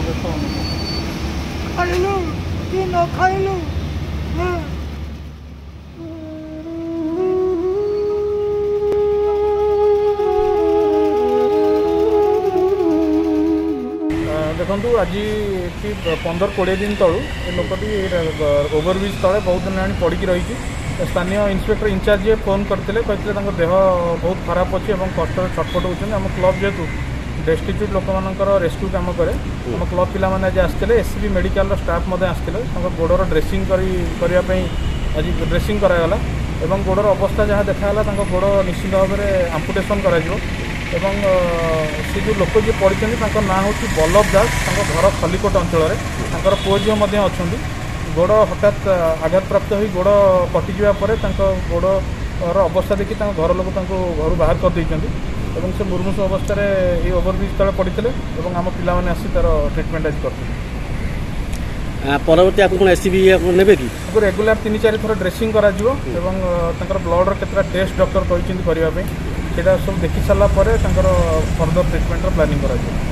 ଖାଇଲୁ କି ନ ଖାଇଲୁ देखु आज 15-20 दिन तलू ए लोकटी ओवरब्रिज तले बहुत दिन पड़ी रही स्थानीय इन्स्पेक्टर इनचार्ज फोन करते कहते देह बहुत खराब अच्छे और कष्ट छटपट होती आम क्लब जेहतु डेस्टिट्यूट लोक मानकर रेस्क्यू काम कै आम क्लब पिला आज आसते एससीबी मेडिकल स्टाफ आसते गोड़र ड्रेसिंग करने आज ड्रेसिंग करागला एवं गोड़र अवस्था जहाँ देखाला गोड़ निश्चित भाव में आम्पुटेसन कर से जो लोक जी पढ़ी ना हूँ बल्लभ दास घर खलिकोट अंचल पुओ झील अच्छा गोड़ हठात आघात प्राप्त हो गोड़ कटिजा गोड़र अवस्था देखी घर लोक घर बाहर कर देते से मुर्मूष अवस्था ये ओवरब्रिज तले पड़ते आम पिला आसी तार ट्रिटमेंट आज करते परवर्ती आपको एससीबी ने कि रेगुलर 3-4 थर ड्रेसिंग कर ब्लड केतटा टेस्ट डॉक्टर कहते करने सब देखी सारा फर्दर ट्रिटमेंट प्लानिंग करा